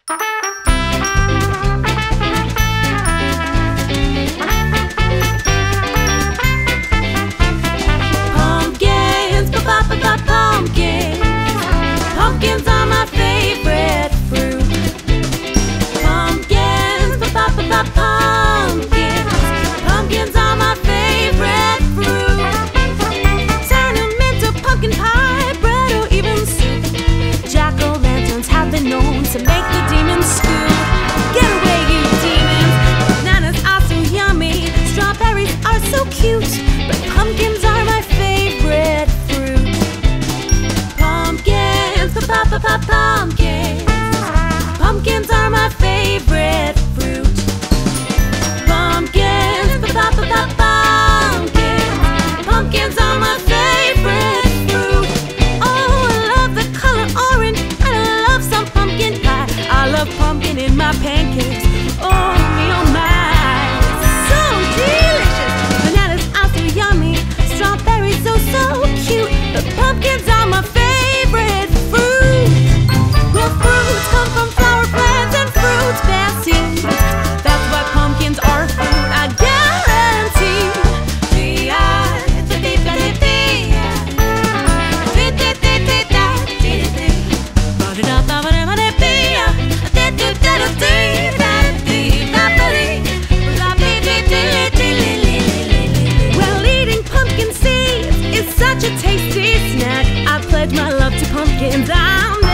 Pumpkins, pumpkins. Pumpkins are my favorite fruit. Pumpkins, pumpkins. Pumpkins are my favorite fruit. Turn them into pumpkin pie, bread, or even soup. Jack-o'-lanterns have been known to make the demons scoop. Get away, you demons! Bananas are so yummy, strawberries are so cute, but pumpkins are my favorite fruit. Pumpkins, pumpkins. Pumpkins are my favorite fruit. Pumpkins, pumpkins. Pumpkins are my favorite fruit. Oh, I love the color orange, and I love some pumpkin pie. I love pumpkin in my pancakes. Oh, me, oh my, so delicious. Bananas are so yummy, strawberries so cute, but pumpkins are my favorite fruit. Well, fruits come from flower plants and fruits bear seeds. That's why pumpkins are fruit, I guarantee. Well, eating pumpkin seeds is such a tasty snack. I pledge my love to pumpkins. I'm